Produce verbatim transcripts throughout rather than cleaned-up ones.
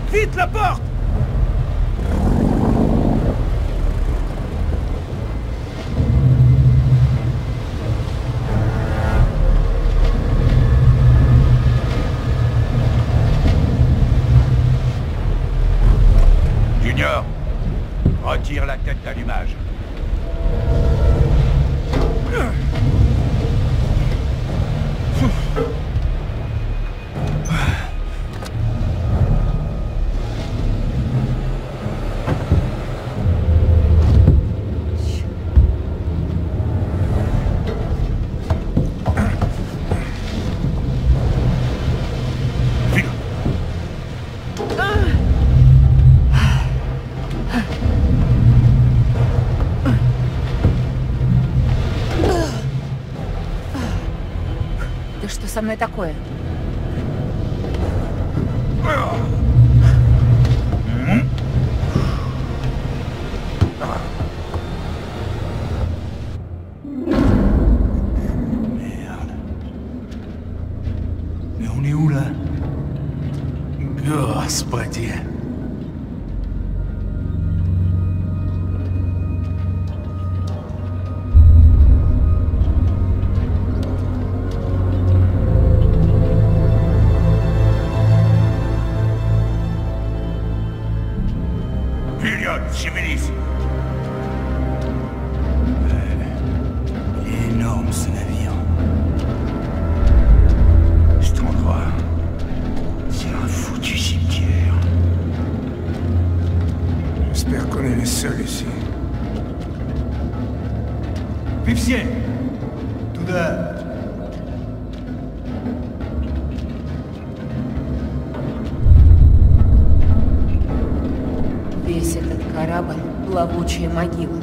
Vite, la porte! Junior, retire la tête d'allumage. Со мной такое? Merde. Mais on est où là? Господи. Шевелись! Il est énorme ce navire. Cet endroit, c'est un foutu cimetière. J'espère qu'on est les seuls ici. Pipsier! Туда! Весь этот корабль — плавучая могила.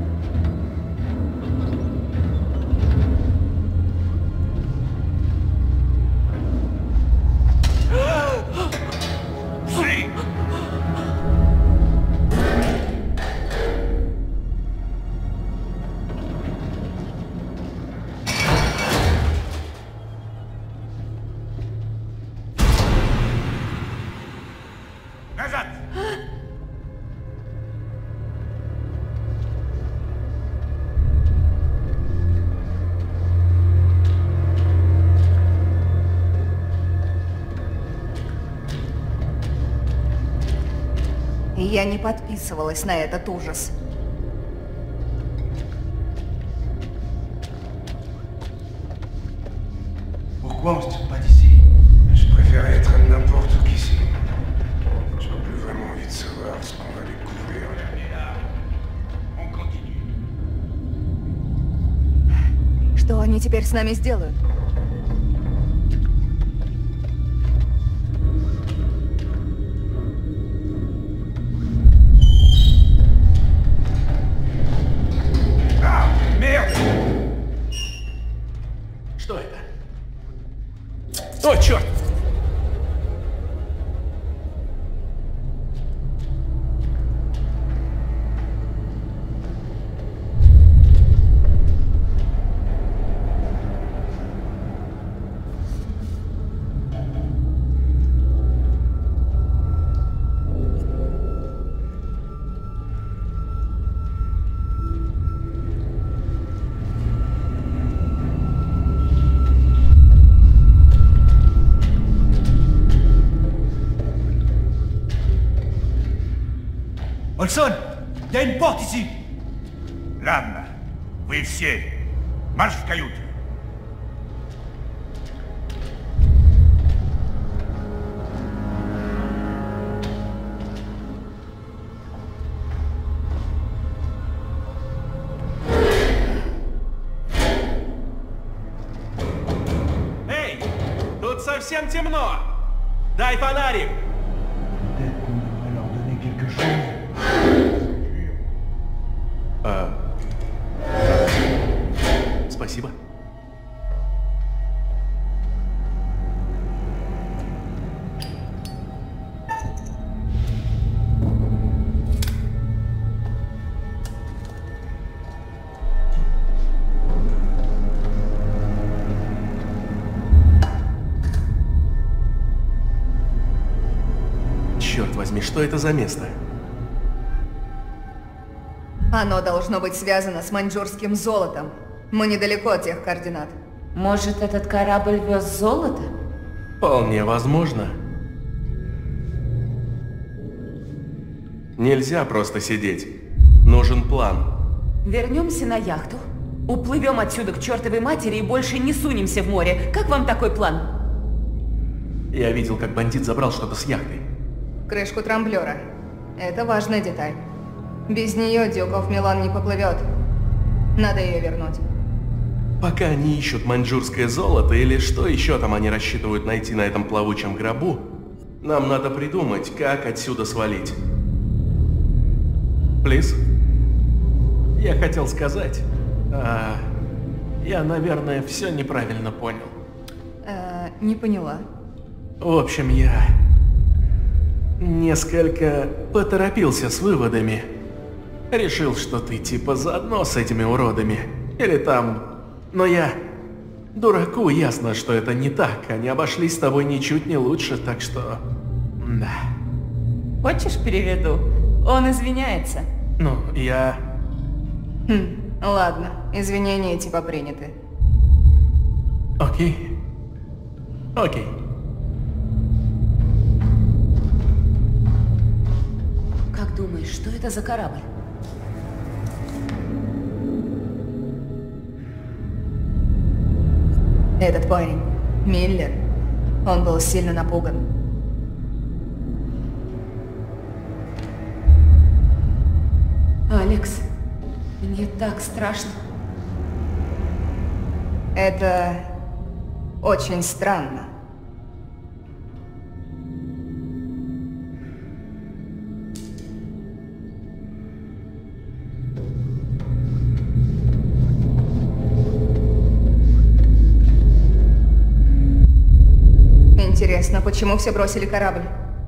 Назад! И я не подписывалась на этот ужас. Pourquoi on se tire pas d'ici? Je préfère être n'importe où qu'ici. J'ai plus vraiment envie de savoir ce qu'on va découvrir. Et là, on continue. Что они теперь с нами сделают? Что это? О, черт! Olson, il y a une porte ici. L'âme, Wivsier, marche в каюту. Эй, тут совсем темно. Дай фонарик. Peut-être qu'on devrait leur donner quelque chose. А... Спасибо. черт возьми, что это за место? Оно должно быть связано с маньчжурским золотом. Мы недалеко от тех координат. Может, этот корабль вез золото? Вполне возможно. Нельзя просто сидеть. Нужен план. Вернемся на яхту. Уплывем отсюда к чертовой матери и больше не сунемся в море. Как вам такой план? Я видел, как бандит забрал что-то с яхты. Крышку трамблера. Это важная деталь. Без нее Дюков Милан не поплывет. Надо ее вернуть. Пока они ищут маньчжурское золото или что еще там они рассчитывают найти на этом плавучем гробу, нам надо придумать, как отсюда свалить. Плиз? Я хотел сказать, а, я, наверное, все неправильно понял. Э, не поняла. В общем, я несколько поторопился с выводами. Решил, что ты типа заодно с этими уродами. Или там... Но я... Дураку ясно, что это не так. Они обошлись с тобой ничуть не лучше, так что... Да. Хочешь, переведу? Он извиняется. Ну, я... Хм, ладно. Извинения типа приняты. Окей. Окей. Как думаешь, что это за корабль? Этот парень, Миллер, он был сильно напуган. Алекс, мне так страшно. Это очень странно. Интересно, почему все бросили корабль?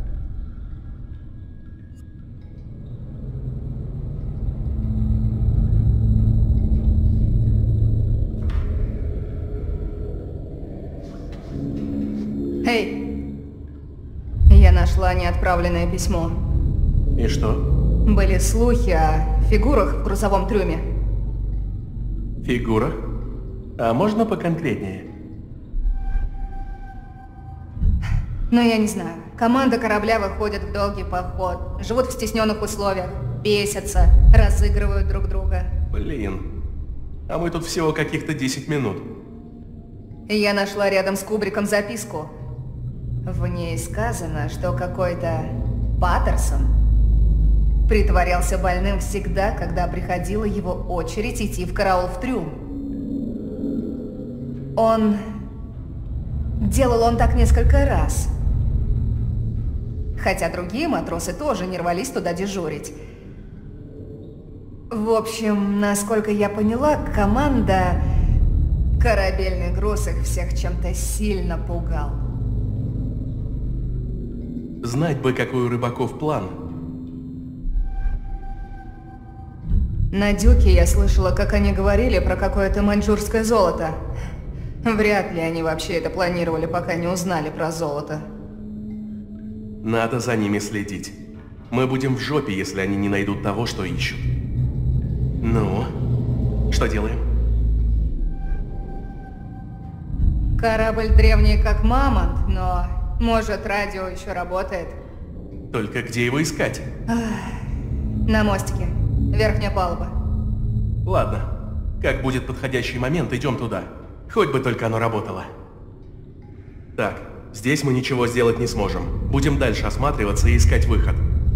Эй! Я нашла неотправленное письмо. И что? Были слухи о фигурах в грузовом трюме. Фигура? А можно поконкретнее? Но я не знаю. Команда корабля выходит в долгий поход, живут в стесненных условиях, бесятся, разыгрывают друг друга. Блин. А мы тут всего каких-то десять минут. И я нашла рядом с кубриком записку. В ней сказано, что какой-то Паттерсон притворялся больным всегда, когда приходила его очередь идти в караул в трюм. Он... Делал он так несколько раз. Хотя другие матросы тоже не рвались туда дежурить. В общем, насколько я поняла, команда... Корабельный груз их всех чем-то сильно пугал. Знать бы, какой у рыбаков план. На Дюке я слышала, как они говорили про какое-то маньчжурское золото. Вряд ли они вообще это планировали, пока не узнали про золото. Надо за ними следить. Мы будем в жопе, если они не найдут того, что ищут. Ну, что делаем? Корабль древний как мамонт, но, может, радио еще работает. Только где его искать? На мостике. Верхняя палуба. Ладно. Как будет подходящий момент, идем туда. Хоть бы только оно работало. Так, здесь мы ничего сделать не сможем. Будем дальше осматриваться и искать выход.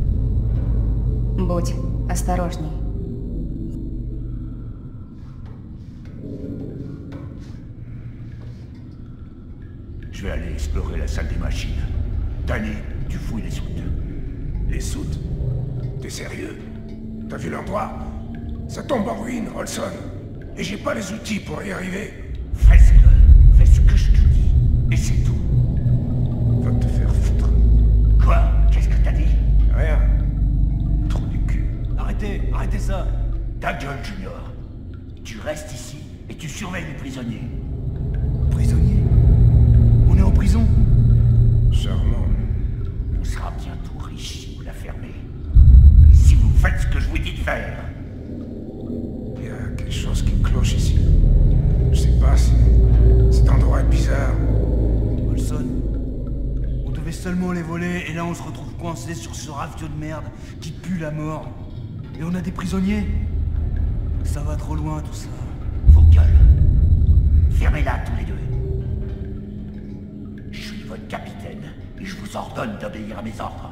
Будь осторожней. Je vais aller explorer la salle des machines. Danny, tu fouilles les soutes. Les soutes? T'es sérieux? T'as vu l'endroit? Ça tombe en ruine, Olson. Et j'ai pas les outils pour y arriver. Fais ce que... Fais ce que je te dis. Et c'est tout. Va te faire foutre. Quoi? Qu'est-ce que t'as dit? Rien. Trou du cul. Arrêtez, arrêtez ça. Ta gueule, Junior. Tu restes ici et tu surveilles les prisonniers. Prisonniers? On est en prison? Charmant. On sera bientôt. retour ici, vous la fermez. Si vous faites ce que je vous dis de faire. Il y a quelque chose qui cloche ici. Je sais pas si cet endroit est bizarre. Olson, on devait seulement les voler et là on se retrouve coincé sur ce ravio de merde qui pue la mort. Et on a des prisonniers. Ça va trop loin tout ça. Vos gueules. Fermez-la tous les deux. Je suis votre capitaine et je vous ordonne d'obéir à mes ordres.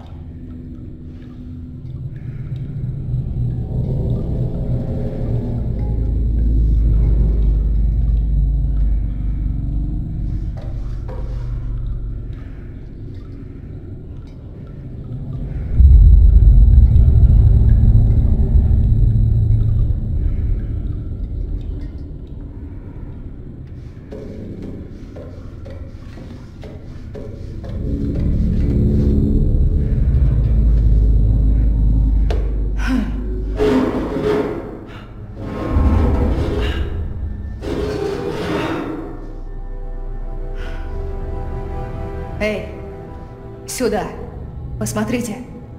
Эй, сюда. Посмотрите.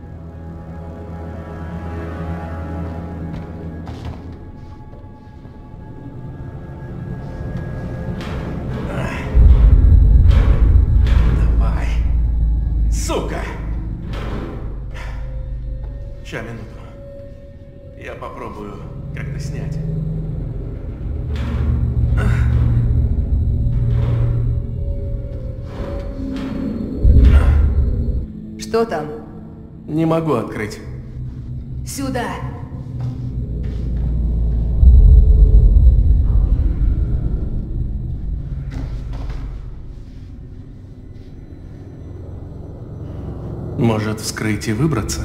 Давай. Сука! Ща, минуту. Я попробую как-то снять. Что там? Не могу открыть. Сюда. Может, вскрыть и выбраться?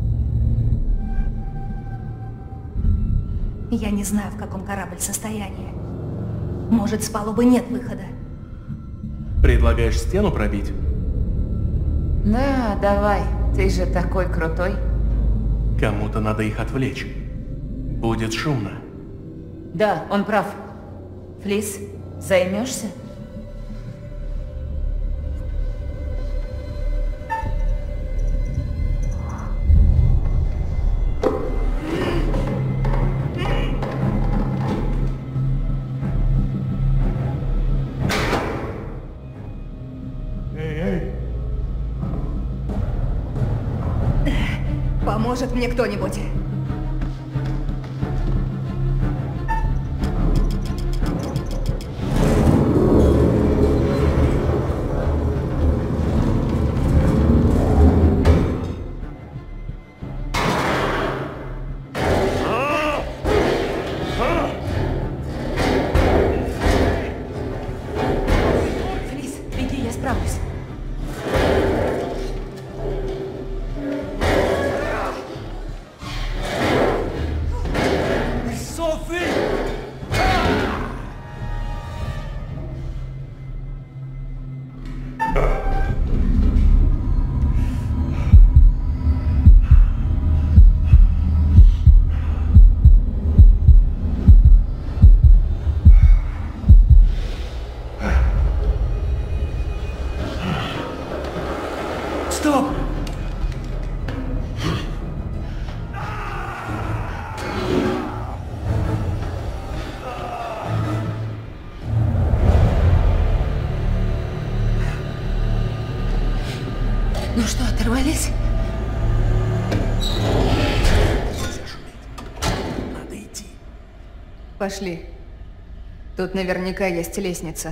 Я не знаю, в каком корабль состоянии. Может, с палубы нет выхода. Предлагаешь стену пробить? Да, давай. Ты же такой крутой. Кому-то надо их отвлечь. Будет шумно. Да, он прав. Флис, займешься? Поможет мне кто-нибудь? Флис, беги, я справлюсь. Стоп! Ну что, оторвались? Надо идти. Пошли. Тут наверняка есть лестница.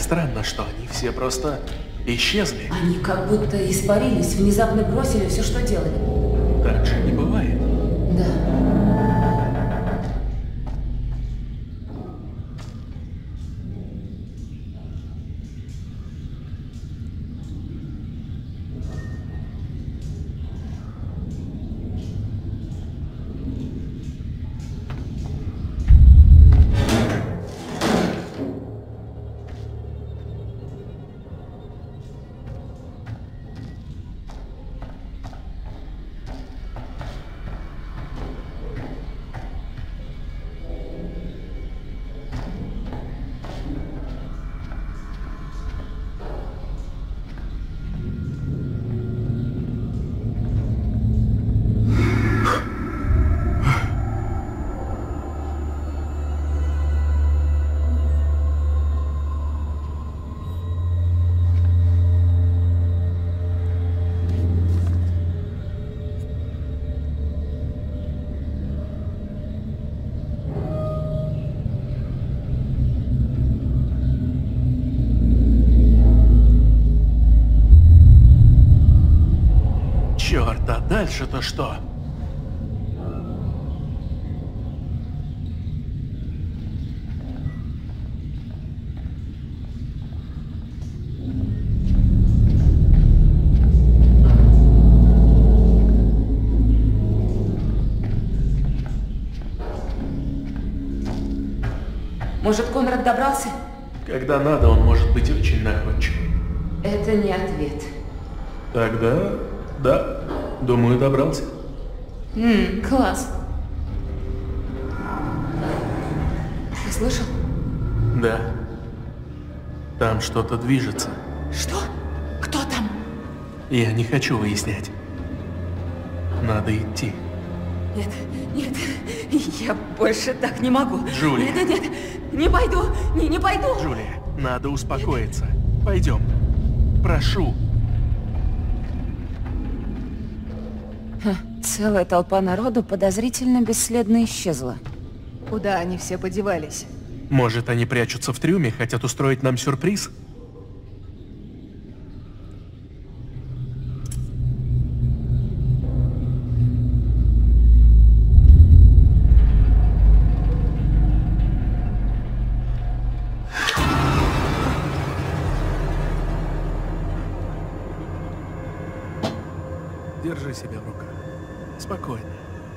странно, что они все просто исчезли. Они как будто испарились, внезапно бросили все, что делали. Так же не бывает. Да. Черт, а дальше-то что? Может, Конрад добрался? Когда надо, он может быть очень находчивым. Это не ответ. Тогда, да, думаю, добрался. Ммм, класс. Ты слышал? Да. Там что-то движется. Что? Кто там? Я не хочу выяснять. Надо идти. Нет, нет, я больше так не могу. Джулия. Нет, нет, нет, не пойду, не, не пойду. Джулия, надо успокоиться. Пойдем. Прошу. Ха, целая толпа народу подозрительно бесследно исчезла. Куда они все подевались? Может, они прячутся в трюме, хотят устроить нам сюрприз? Держи себя в руках. Спокойно.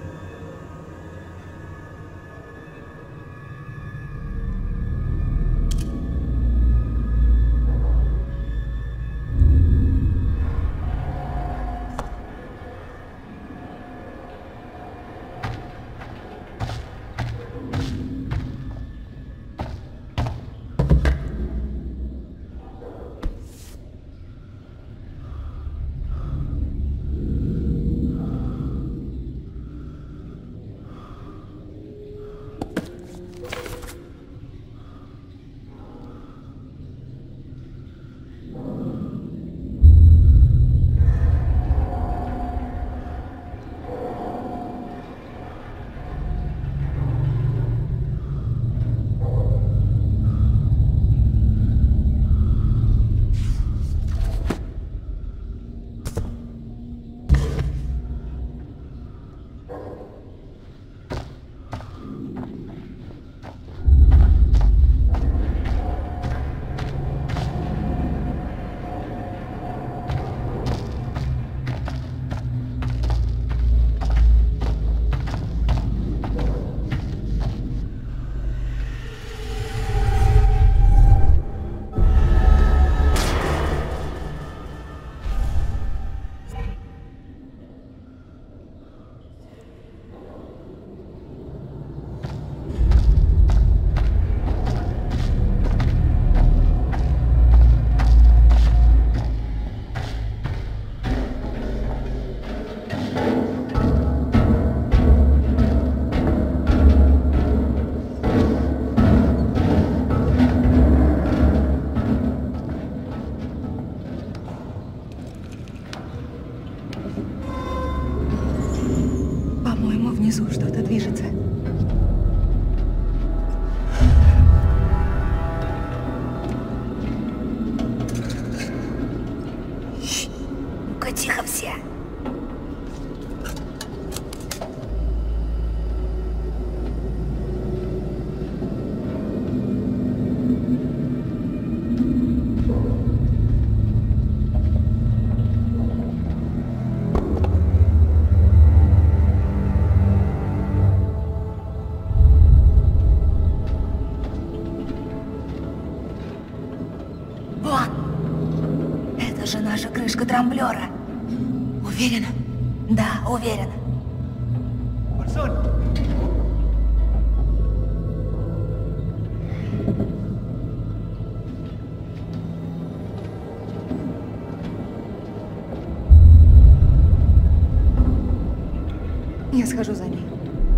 Внизу что-то движется. все. Трамблера. Уверена? Да, уверена. Ватсон! Я схожу за ней.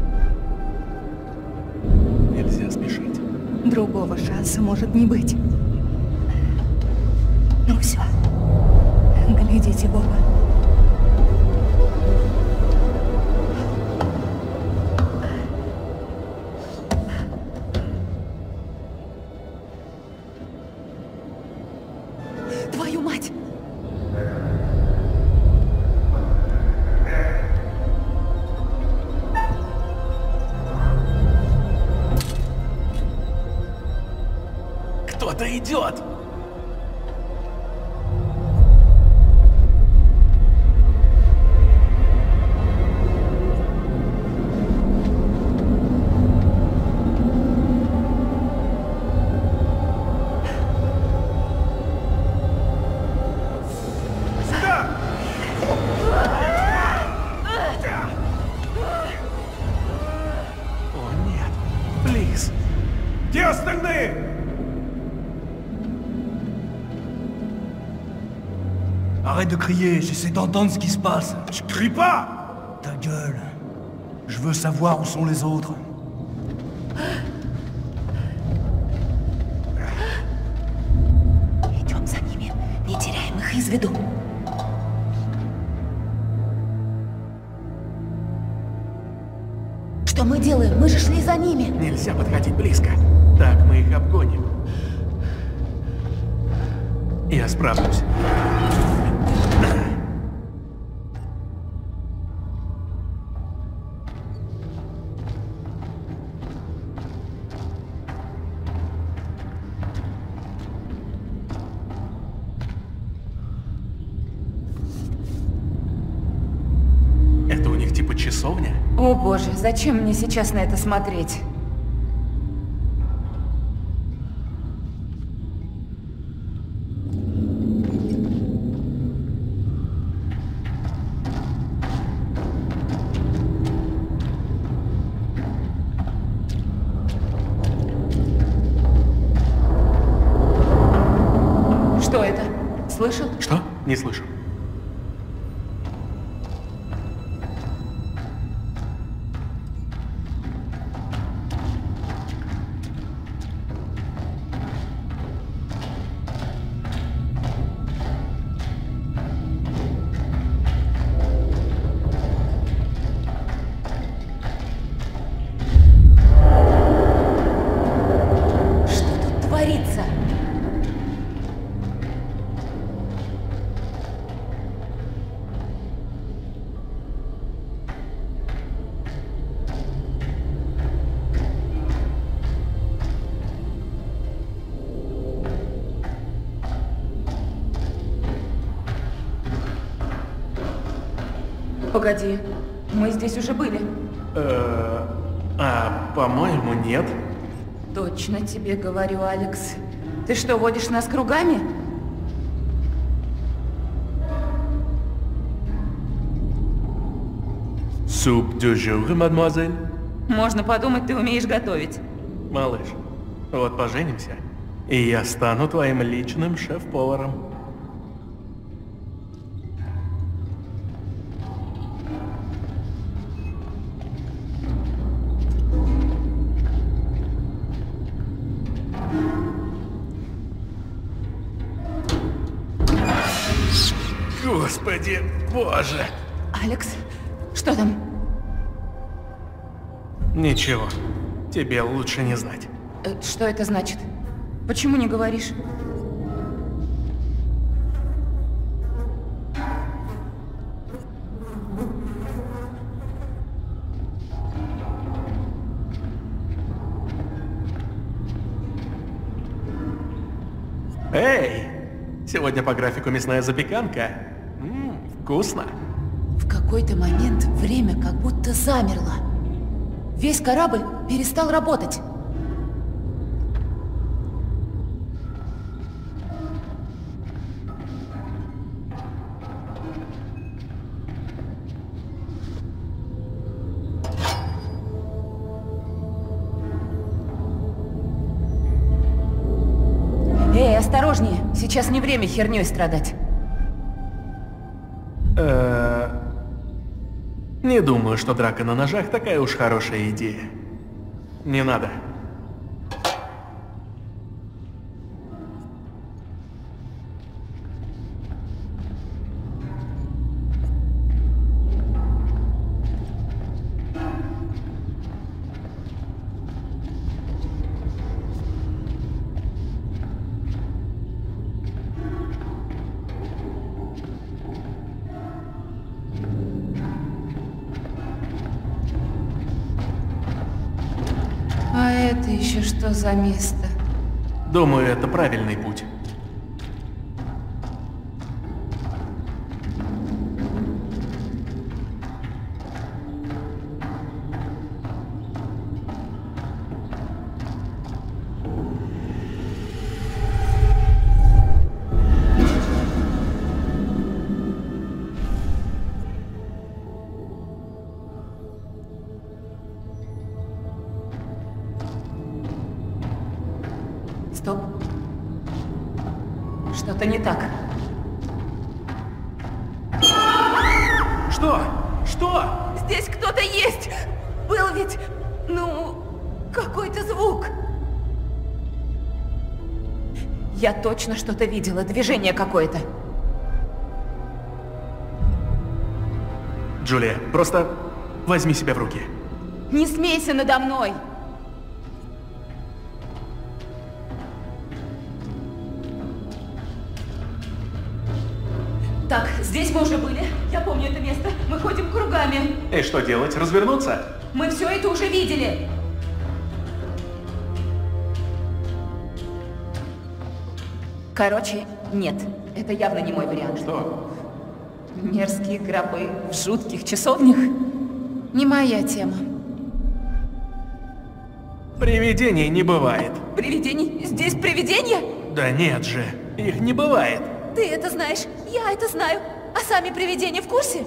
Нельзя спешить. Другого шанса может не быть. Ну все. Глядите в оба. Твою мать! Кто-то идет! Где остальные? Arrête de crier, j'essaie d'entendre ce qui se passe. Je crie pas! Ta gueule. Je veux savoir où sont les autres. Идем за ними, не теряем их из виду. Что мы делаем? Мы же шли за ними. Нельзя подходить близко. Так мы их обгоним. Я справлюсь. Это у них типа часовня? О боже, зачем мне сейчас на это смотреть? Что это? Слышал? Что? Не слышу. Погоди, мы здесь уже были. Э, а, по-моему, нет. Точно тебе говорю, Алекс. Ты что, водишь нас кругами? Суп дю жур, мадемуазель. Можно подумать, ты умеешь готовить. Малыш, вот поженимся, и я стану твоим личным шеф-поваром. Господи, боже! Алекс, что там? Ничего, тебе лучше не знать. Э, что это значит? Почему не говоришь? Эй! Сегодня по графику мясная запеканка. Ммм, вкусно. В какой-то момент время как будто замерло. Весь корабль перестал работать. Эй, осторожнее! Сейчас не время херней страдать. Э-э... Не думаю, что драка на ножах такая уж хорошая идея. Не надо. А это еще что за место? Думаю, это правильный путь. Стоп. Что-то не так. Что? Что? Здесь кто-то есть! Был ведь, ну, какой-то звук. Я точно что-то видела, движение какое-то. Джулия, просто возьми себя в руки. Не смейся надо мной! Так, здесь мы уже были. Я помню это место. Мы ходим кругами. И что делать? Развернуться? Мы все это уже видели. Короче, нет. Это явно не мой вариант. Что? Мерзкие гробы в жутких часовнях. Не моя тема. Привидений не бывает. Привидений? Здесь привидения? Да нет же, их не бывает. Ты это знаешь, я это знаю. А сами привидения в курсе?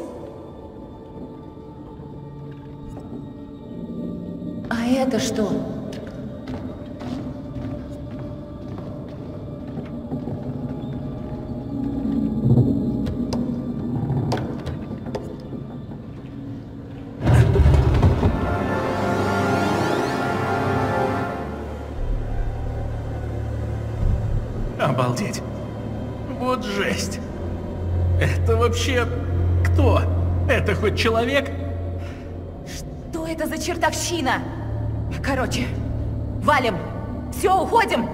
А это что? Обалдеть. Вот жесть. Это вообще кто? Это хоть человек? Что это за чертовщина? Короче, валим. Все, уходим.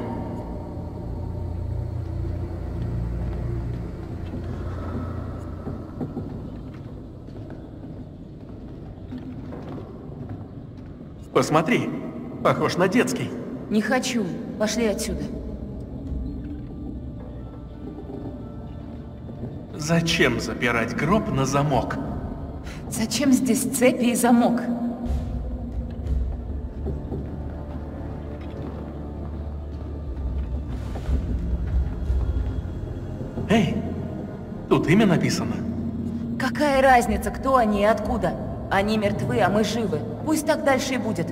Посмотри, похож на детский. Не хочу. Пошли отсюда. Зачем запирать гроб на замок? Зачем здесь цепи и замок? Эй, тут имя написано. Какая разница, кто они и откуда? Они мертвы, а мы живы. Пусть так дальше и будет.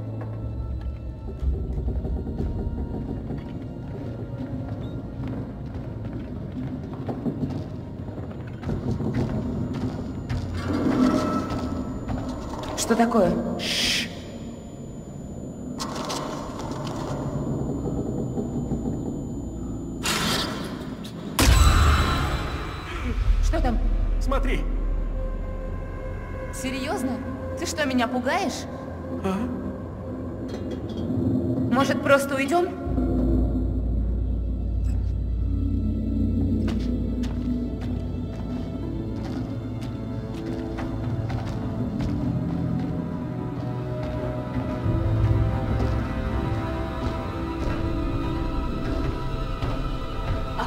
Что такое? Шш. Что там? Смотри. Серьезно? Ты что, меня пугаешь? А? Может, просто уйдем?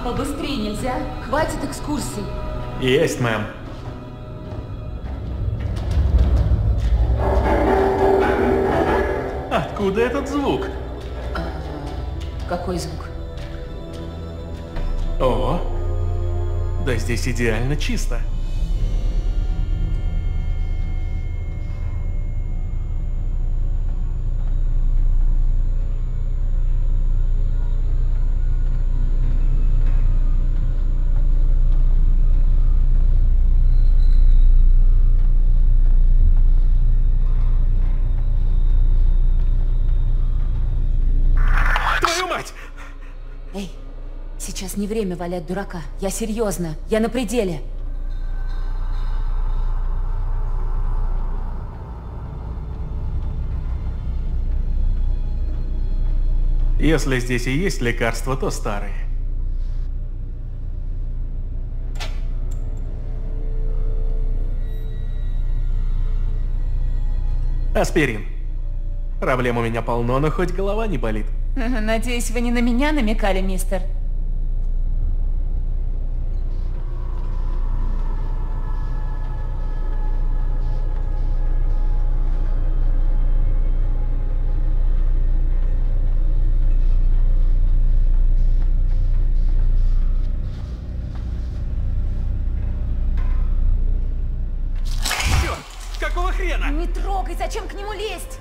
побыстрее нельзя? Хватит экскурсий. Есть, мэм. Откуда этот звук? А, какой звук? О, да здесь идеально чисто. Эй, сейчас не время валять дурака. Я серьезно, я на пределе. Если здесь и есть лекарства, то старые. Аспирин. Проблем у меня полно, но хоть голова не болит. Надеюсь, вы не на меня намекали, мистер? Черт! Какого хрена? Не трогай, зачем к нему лезть?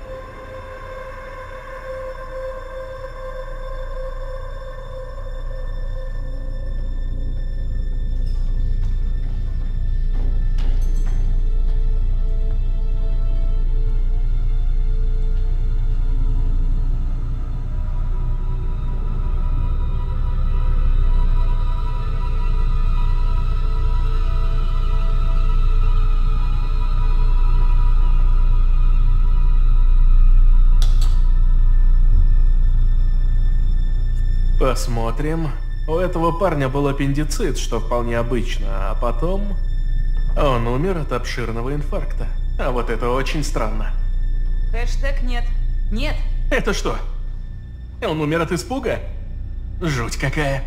Посмотрим. У этого парня был аппендицит, что вполне обычно, а потом он умер от обширного инфаркта. А вот это очень странно. Хэштег нет. Нет. Это что? Он умер от испуга? Жуть какая.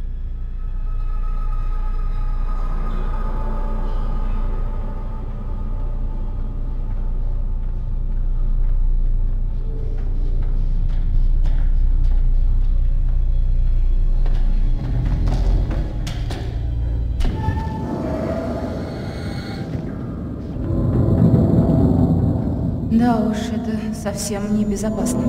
Да уж, это совсем небезопасно.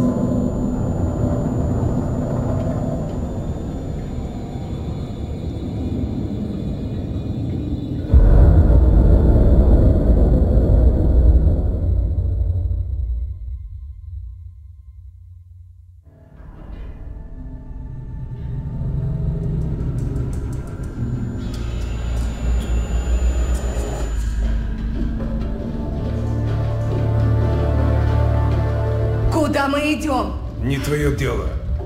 Куда мы идем? Не твое дело.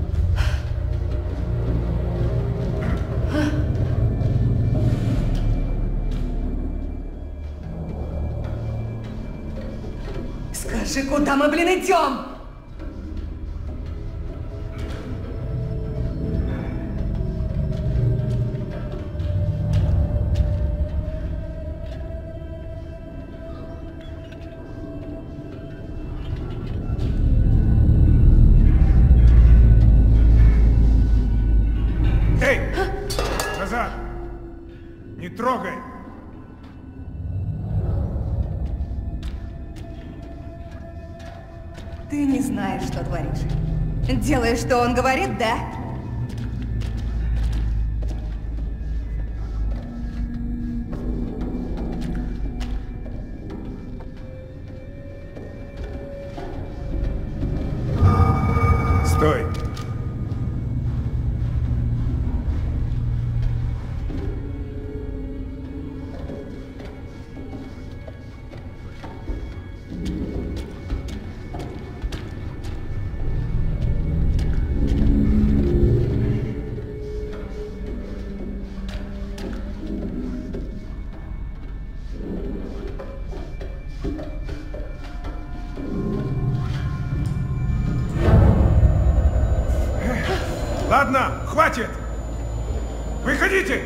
Скажи, куда мы, блин, идем? Эй! Назад! Не трогай! Ты не знаешь, что творишь. Делаешь, что он говорит, да? Стой! Ладно, хватит! Выходите!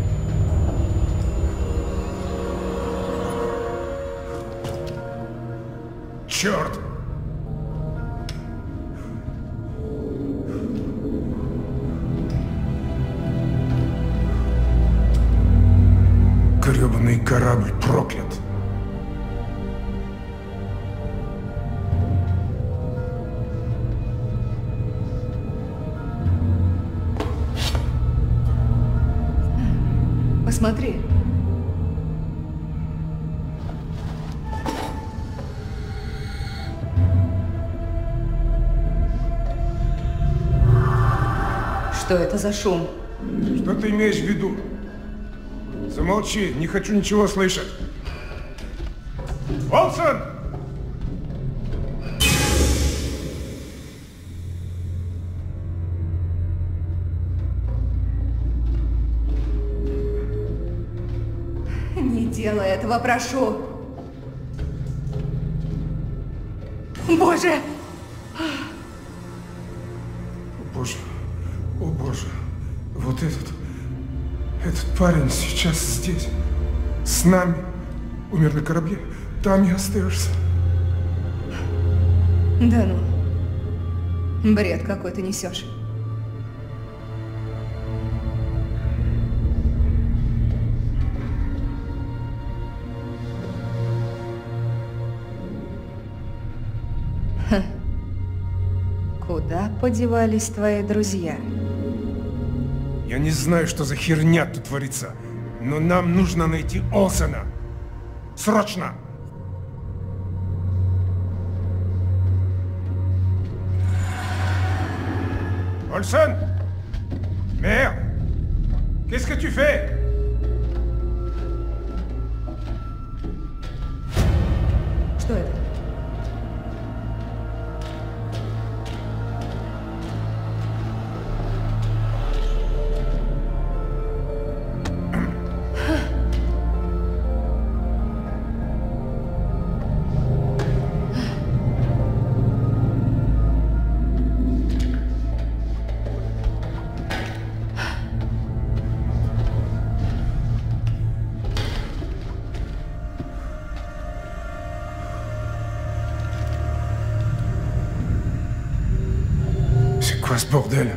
Черт! Гребаный корабль проклят. Посмотри. Что это за шум? Что ты имеешь в виду? Замолчи, не хочу ничего слышать. Олсен! Не делай этого, прошу. Боже! О боже, о боже, вот этот, этот парень сейчас здесь, с нами, умер на корабле, там и остаешься. Да ну, бред какой ты несешь. Ха. Куда подевались твои друзья? Я не знаю, что за херня тут творится, но нам нужно найти Олсена. Срочно! Olsen! Merde! Qu'est-ce que tu fais? Что это? Quoi ce bordel?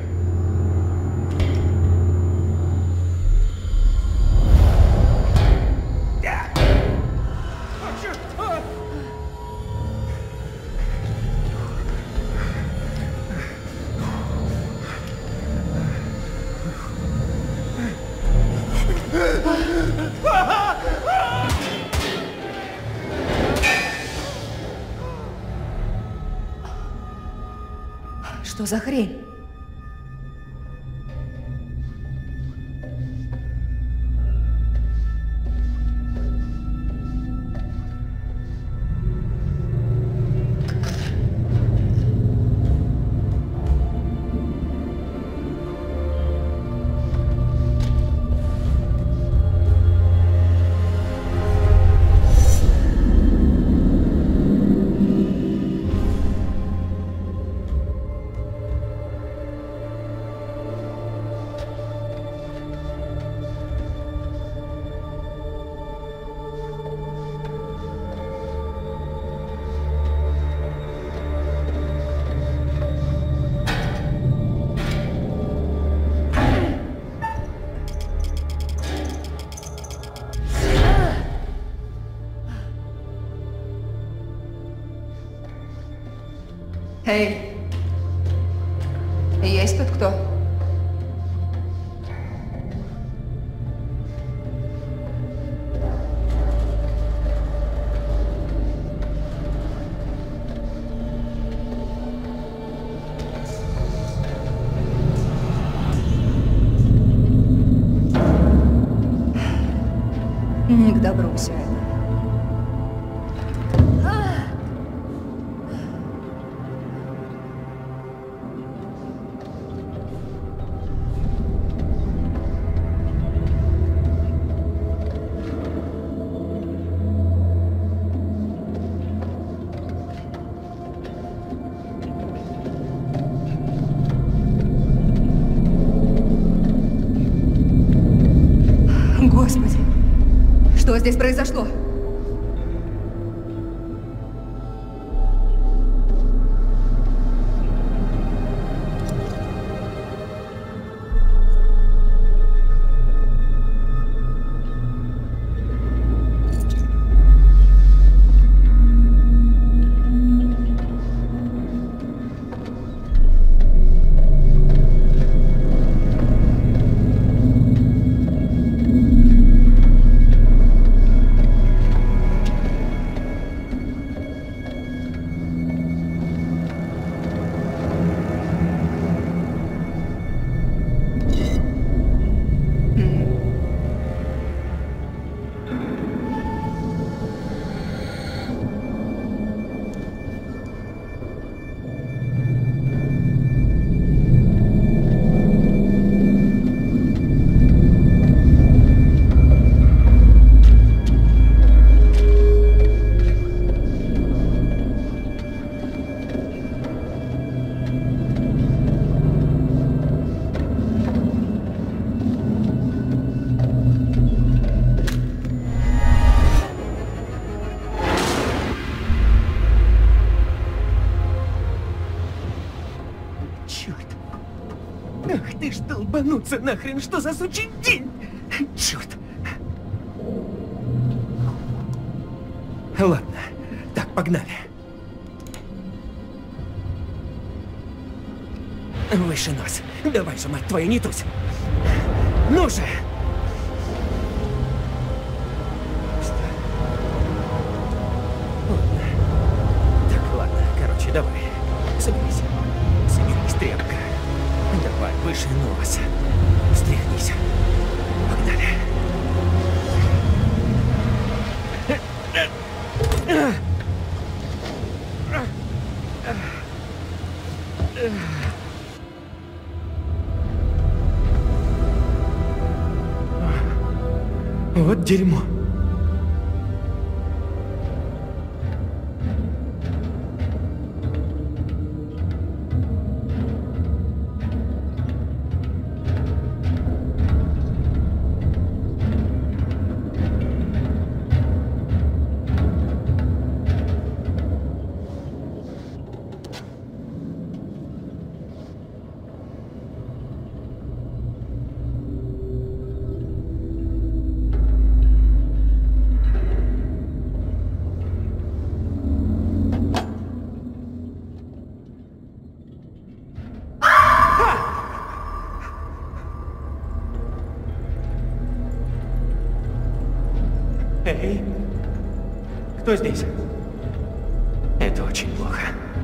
Что за хрень? Эй, есть тут кто? Не к добру все это. Что здесь произошло? Ты ж долбануться нахрен, что за сучий день? Черт. Ладно, так, погнали. Выше нос. Давай же, мать твою, не тусь. Ну же! Ладно. Так, ладно, короче, давай. Соберись. Соберись, тряпка. Давай, выше нос. Встряхнись. Погнали. Вот дерьмо. Эй, кто здесь? Это очень плохо.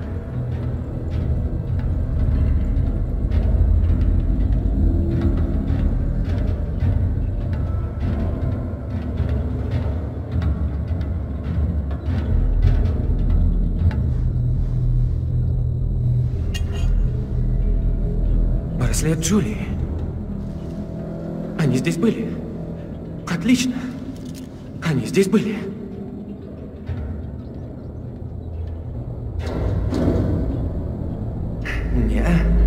Браслет Джулии. Они здесь были. Отлично. Они здесь были. Не.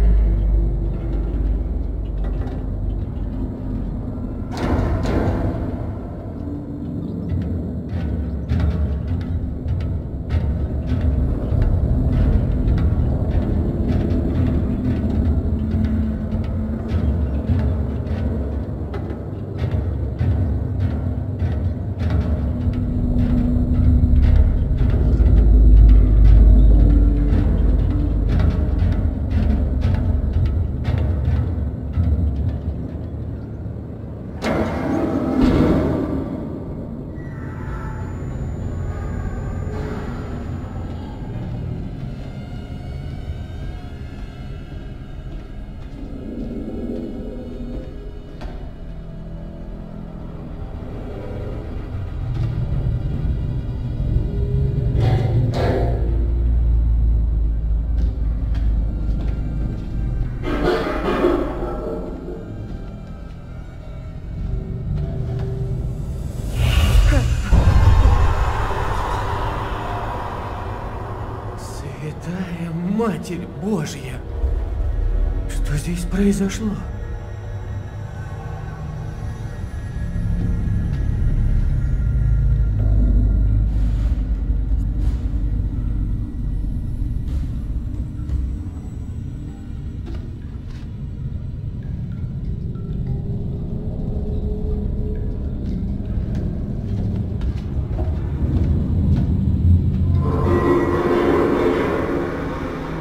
Святая Матерь Божья! Что здесь произошло?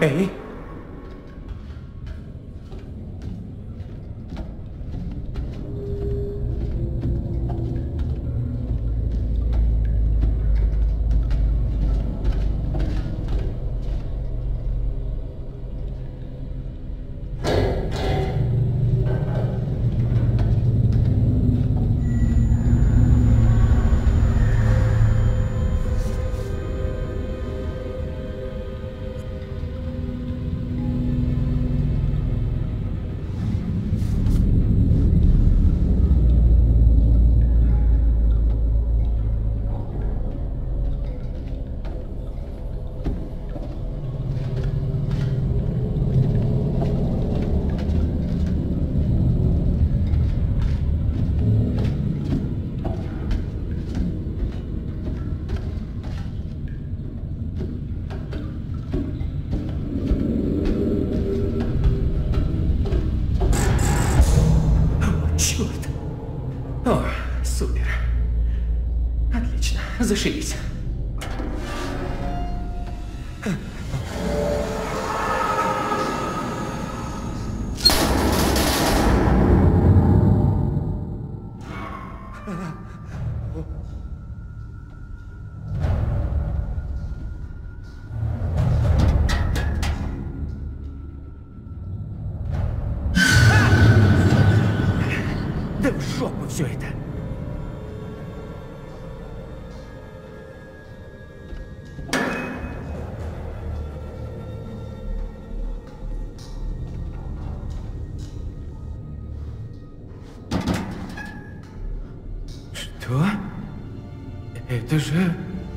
Эй! О, супер. Отлично. Зашибись. Да в жопу все это. Что? Это же...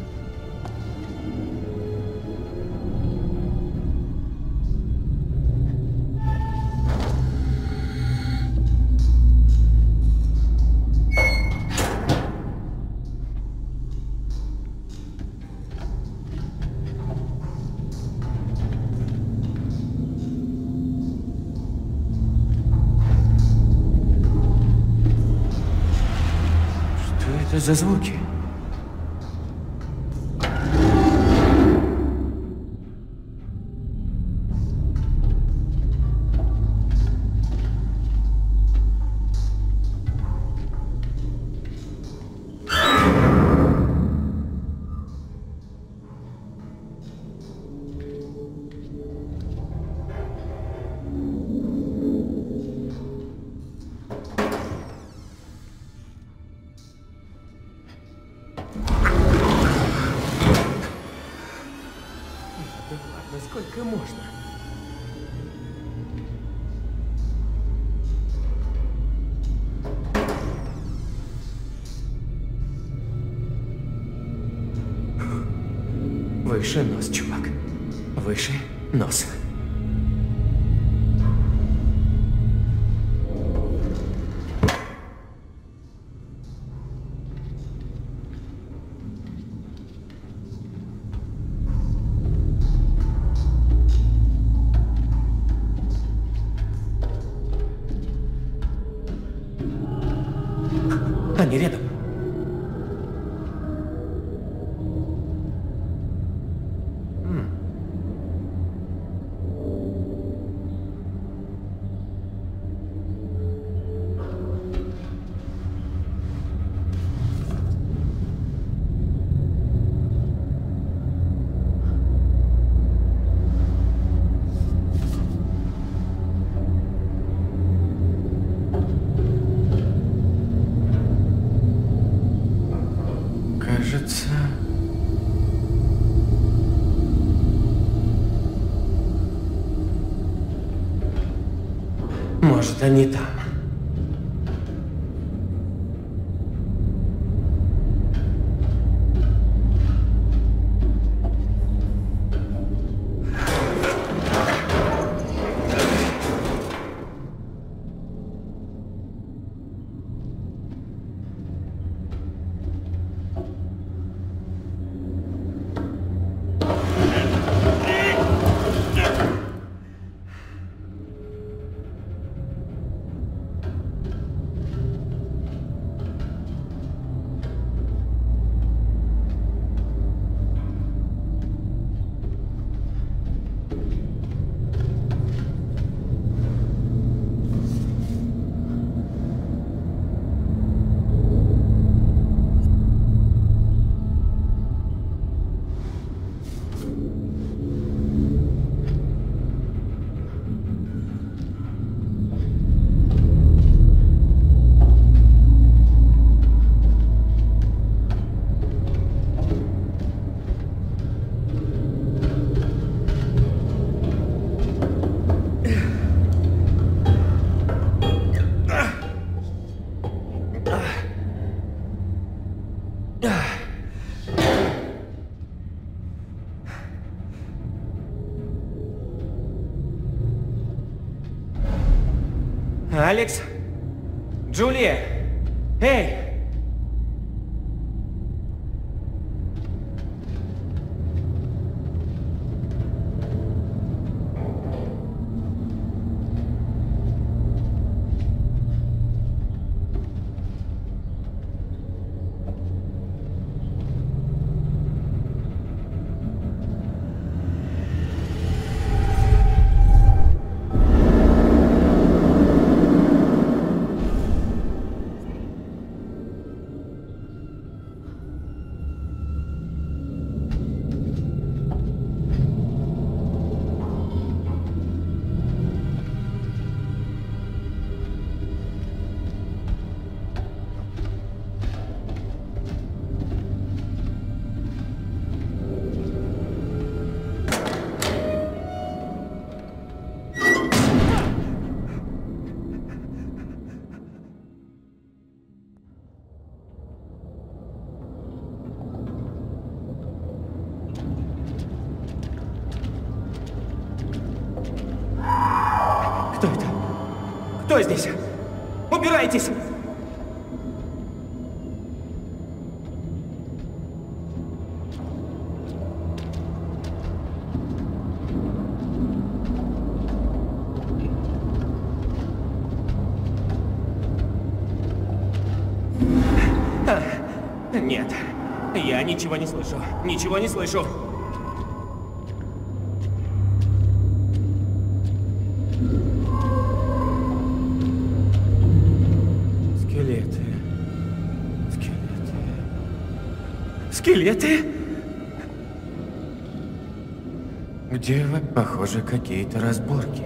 Что это за звуки? Да ладно, сколько можно? Выше нос, чувак. Выше нос. Они рядом. М. Кажется... Может, они там. Алекс? Джулия? Эй! Кто это? Кто здесь? Убирайтесь! А, нет, я ничего не слышу. Ничего не слышу. Скелеты? Где, похоже, какие-то разборки.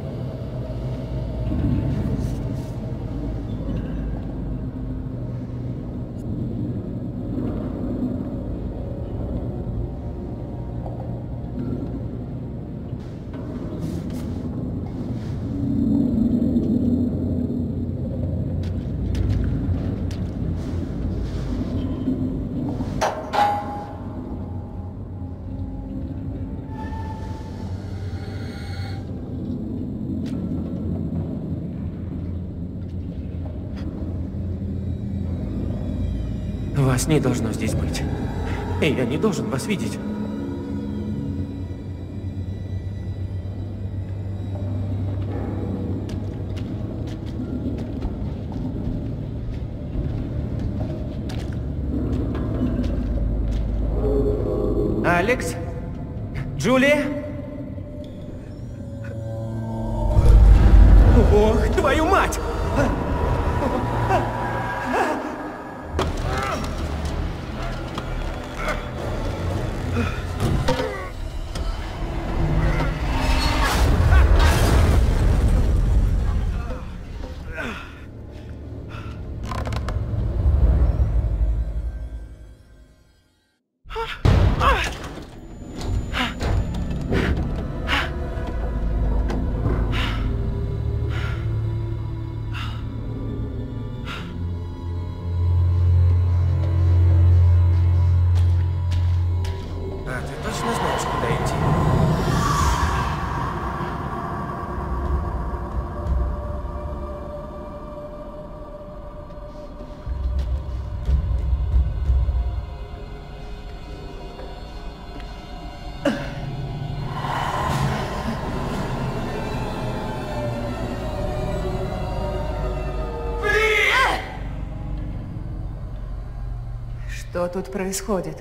Вас не должно здесь быть. И я не должен вас видеть. Алекс? Джулия? Ох, твою мать! Что тут происходит?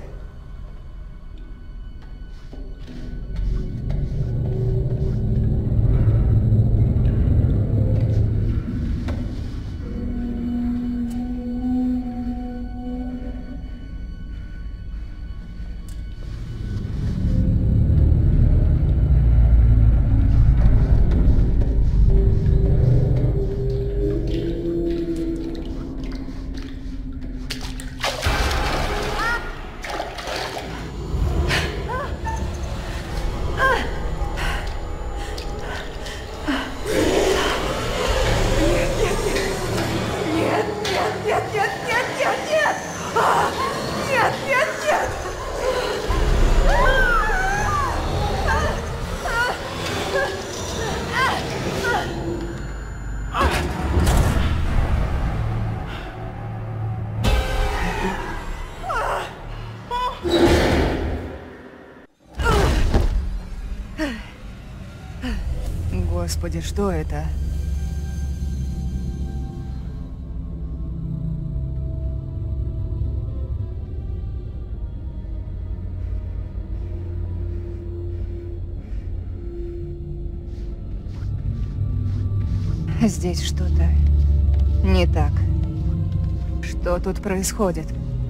Господи, что это? Здесь что-то не так. Что тут происходит?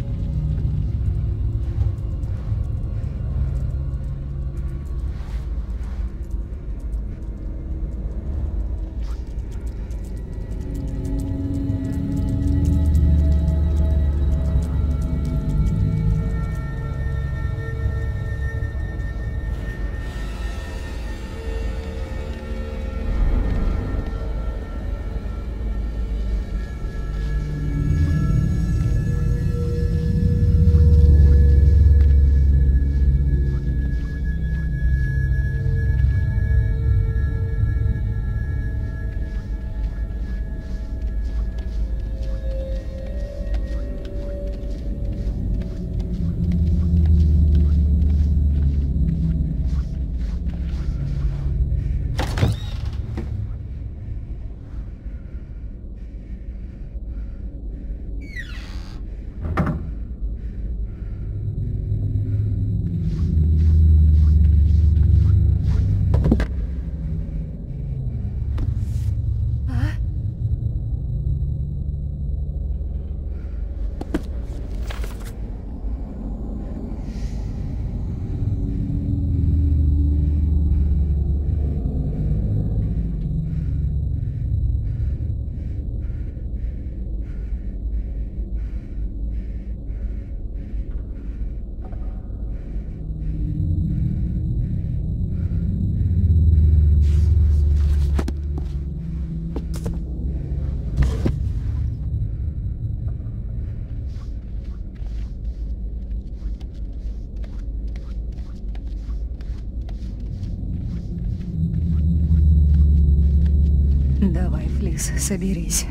Давай, Флис, соберись.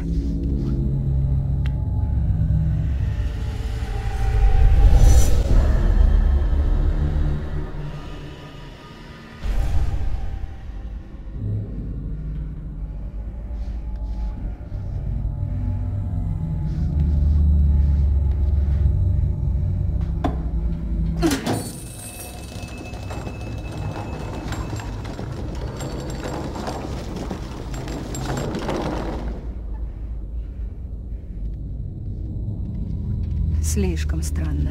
Слишком странно.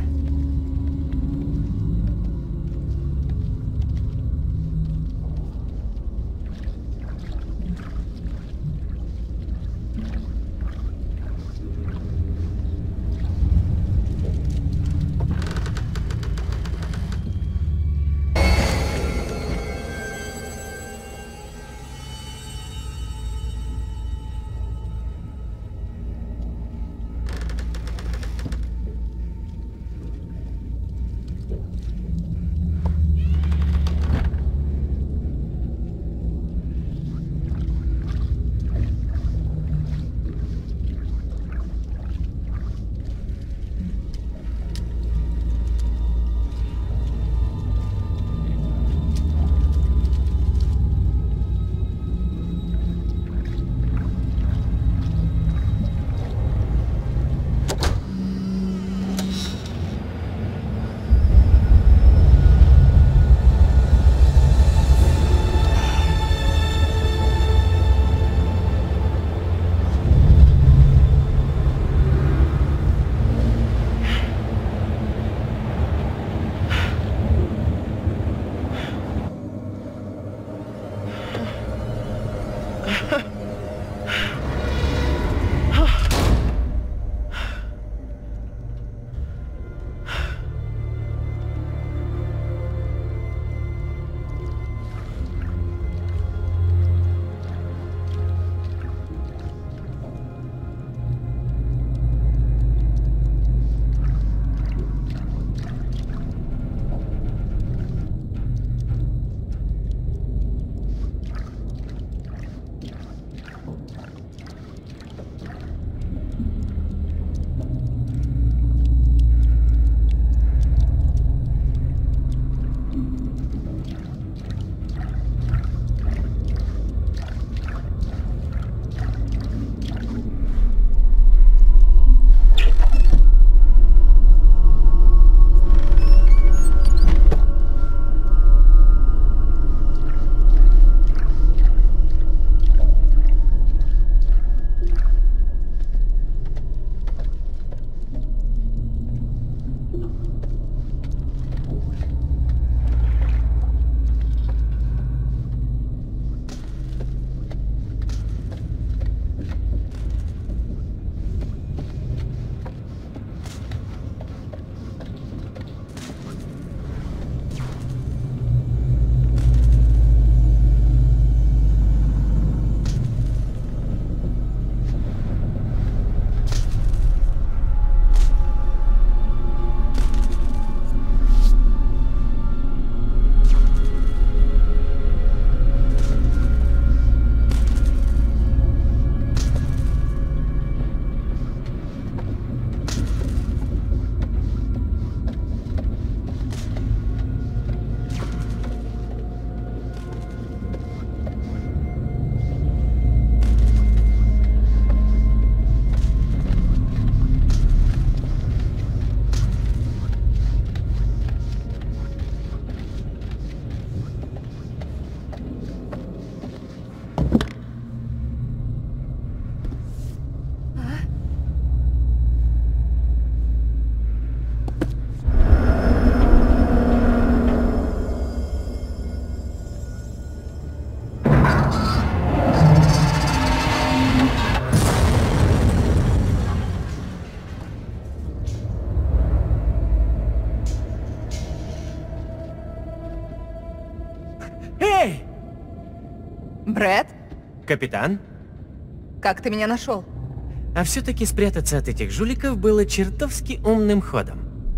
Брэд? Капитан? Как ты меня нашел? А все-таки спрятаться от этих жуликов было чертовски умным ходом.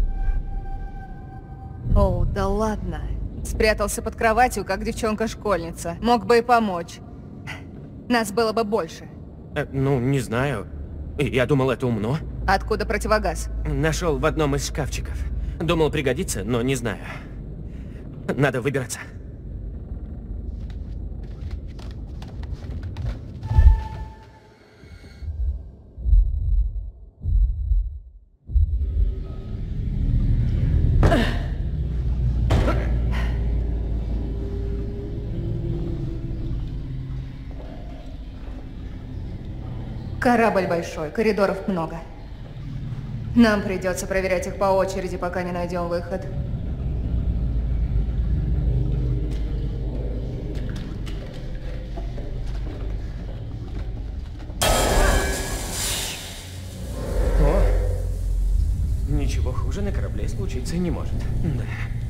О, да ладно. Спрятался под кроватью, как девчонка-школьница. Мог бы и помочь. Нас было бы больше. Э, ну, не знаю. Я думал, это умно. Откуда противогаз? Нашел в одном из шкафчиков. Думал, пригодится, но не знаю. Надо выбираться. Корабль большой, коридоров много. Нам придется проверять их по очереди, пока не найдем выход. О, ничего хуже на корабле случиться не может. Да.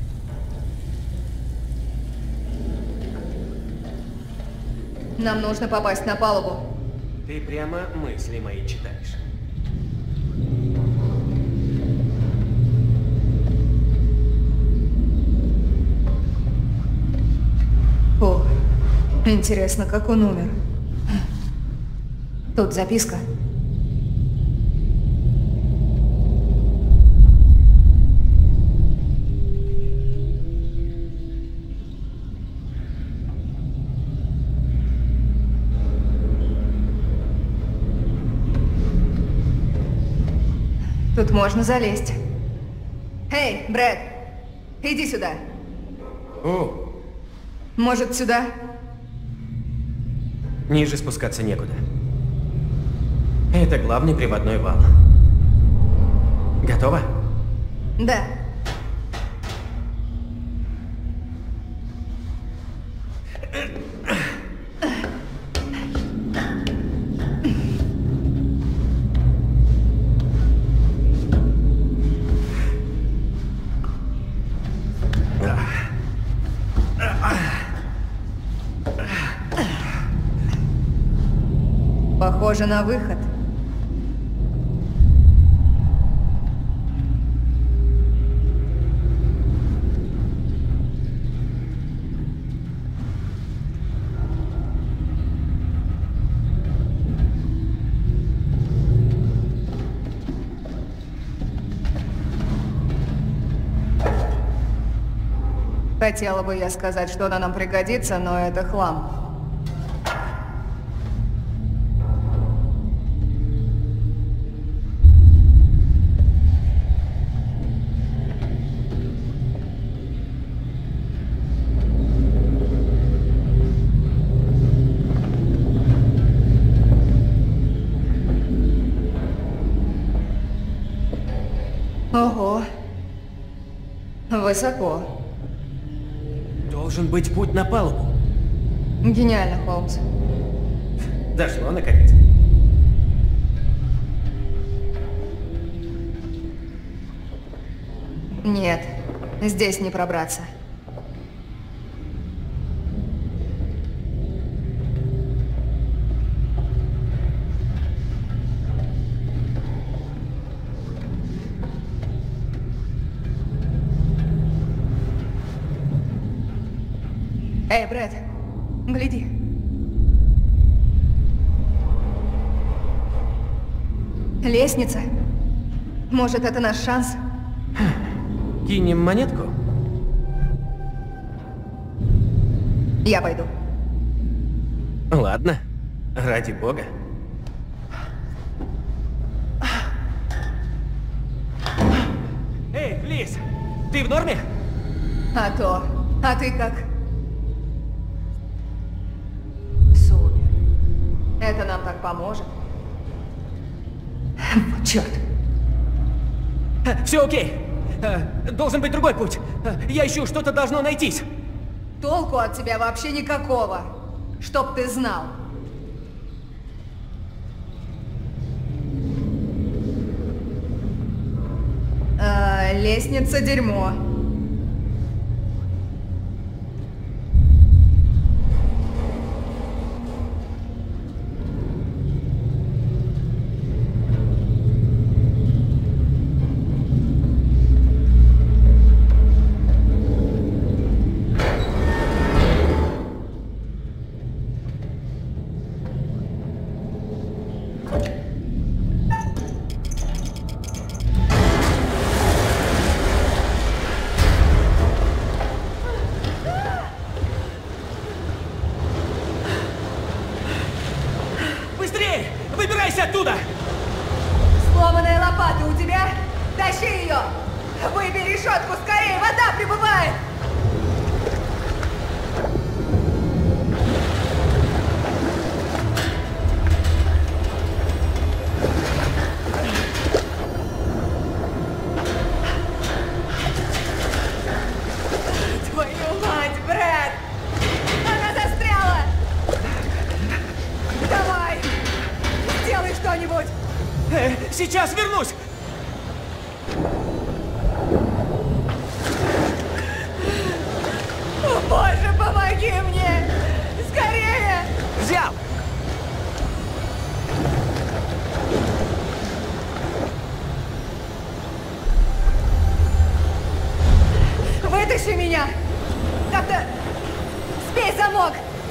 Нам нужно попасть на палубу. Ты прямо мысли мои читаешь. О, интересно, как он умер. Тут записка. Тут можно залезть. Эй, Брэд, иди сюда. О, Может, сюда? ниже спускаться некуда. Это главный приводной вал. Готово? Да. Похоже на выход. Хотела бы я сказать, что она нам пригодится, но это хлам. Ого. Высоко. Должен быть путь на палубу. Гениально, Холмс. Дошло, наконец. Нет, здесь не пробраться. Эй, Брэд, гляди. Лестница. Может, это наш шанс? Кинем монетку? Я пойду. Ладно. Ради бога. Эй, Лиз, ты в норме? А то. А ты как? Супер. Это нам так поможет. Вот черт. Все окей. Должен быть другой путь. Я ищу, что-то должно найтись. Толку от тебя вообще никакого. Чтоб ты знал. А, лестница дерьмо. решетку, скорее! Вода прибывает! Твою мать, Брэд! Она застряла! Давай! Сделай что-нибудь! Э, сейчас вернусь! О, Боже, помоги мне! Скорее! Взял! Вытащи меня! Как-то... Сбей замок!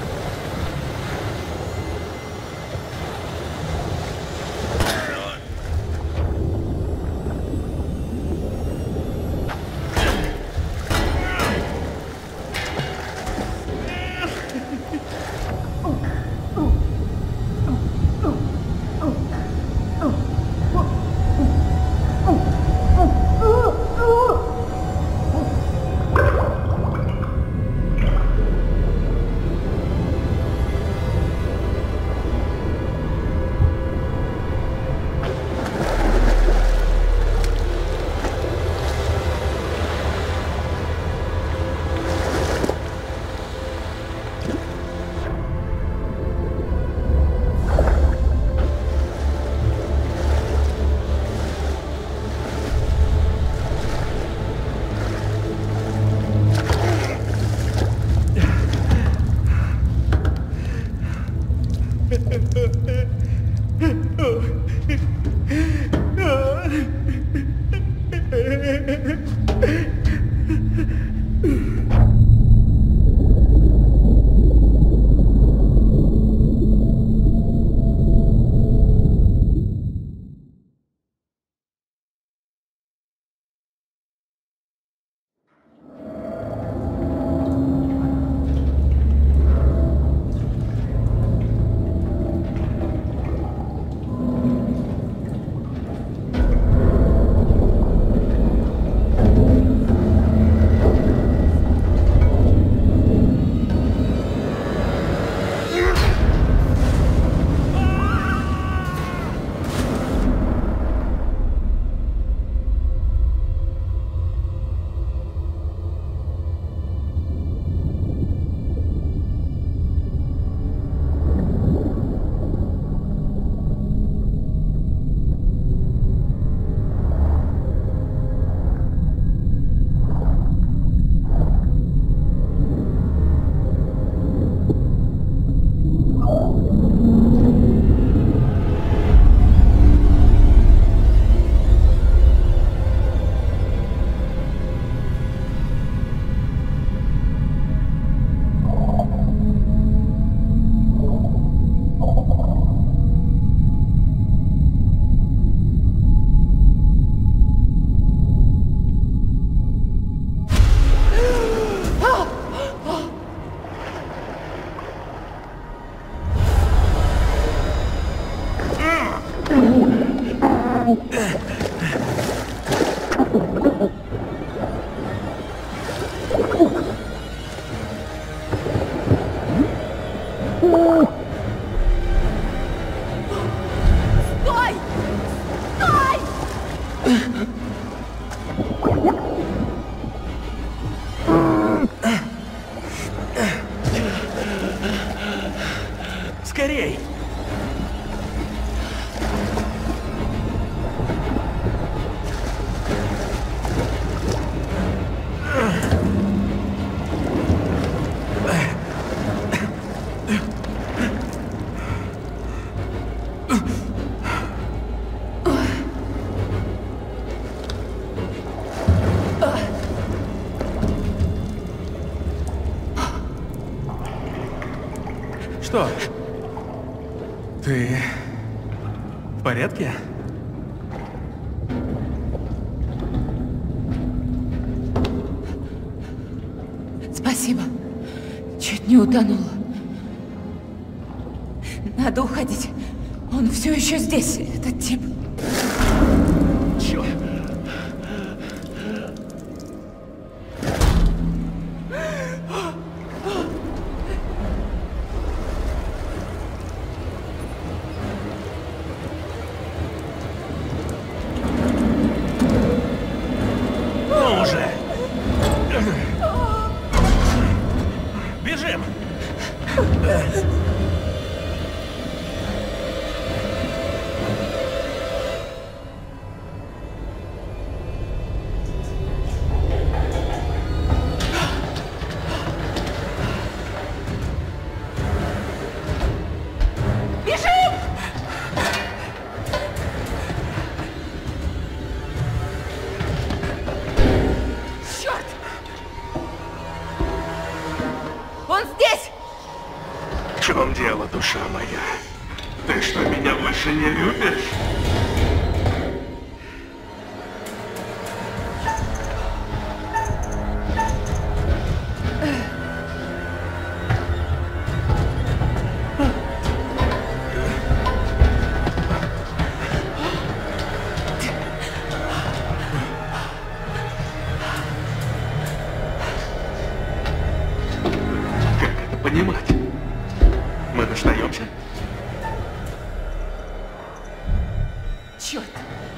Стой! Стой! Скорей! Что? Ты в порядке? Спасибо. Чуть не утонула. Надо уходить. Он все еще здесь, этот тип. Черт! душа моя, ты что, меня больше не любишь? Понимать. Мы достаемся? Черт!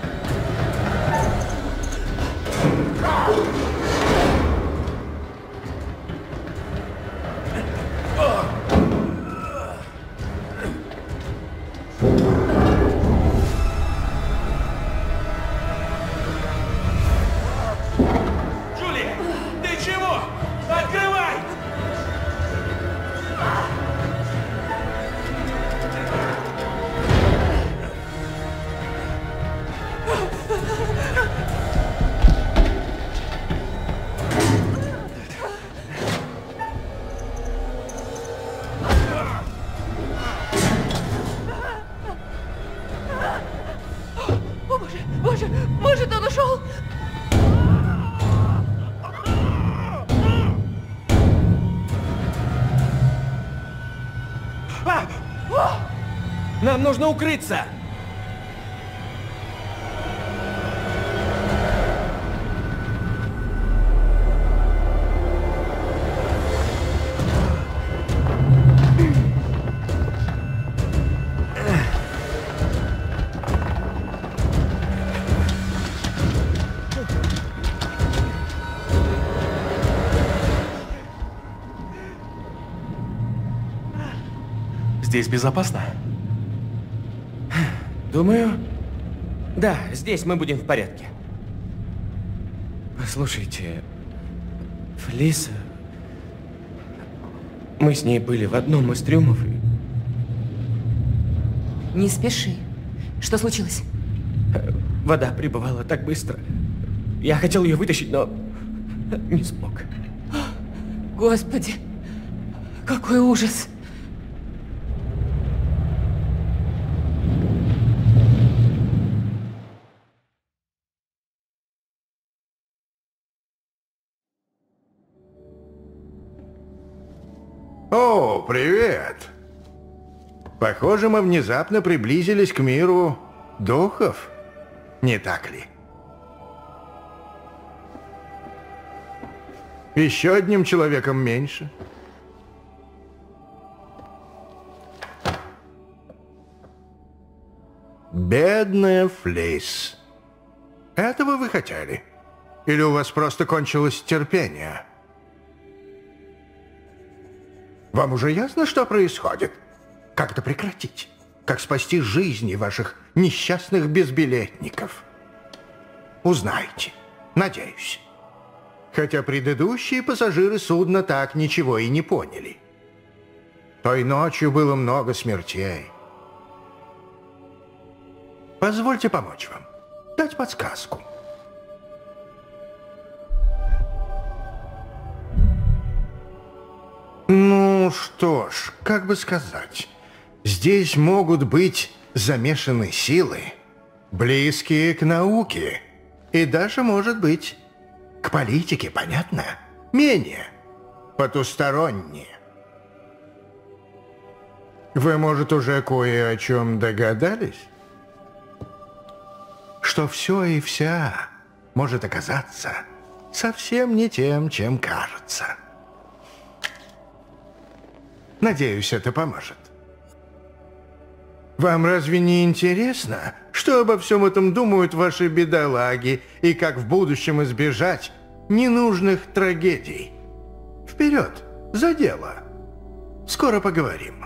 Джулия, ты чего? Открывай! О, боже, боже, может, он ушел? Нам нужно укрыться! Здесь безопасно? Думаю, да, здесь мы будем в порядке. Послушайте, Флиса... Мы с ней были в одном из трюмов и... Не спеши. Что случилось? Вода прибывала так быстро. Я хотел ее вытащить, но не смог. Господи, какой ужас! О, привет! Похоже, мы внезапно приблизились к миру духов, не так ли? Еще одним человеком меньше. Бедная Флис. Этого вы хотели? Или у вас просто кончилось терпение? Вам уже ясно, что происходит? Как это прекратить? Как спасти жизни ваших несчастных безбилетников? Узнаете. Надеюсь. Хотя предыдущие пассажиры судна так ничего и не поняли. Той ночью было много смертей. Позвольте помочь вам. Дать подсказку. Ну что ж, как бы сказать, здесь могут быть замешаны силы, близкие к науке, и даже, может быть, к политике, понятно? Менее потусторонние. Вы, может, уже кое о чем догадались? Что все и вся может оказаться совсем не тем, чем кажется. Надеюсь, это поможет. Вам разве не интересно, что обо всем этом думают ваши бедолаги и как в будущем избежать ненужных трагедий? Вперед, за дело. Скоро поговорим.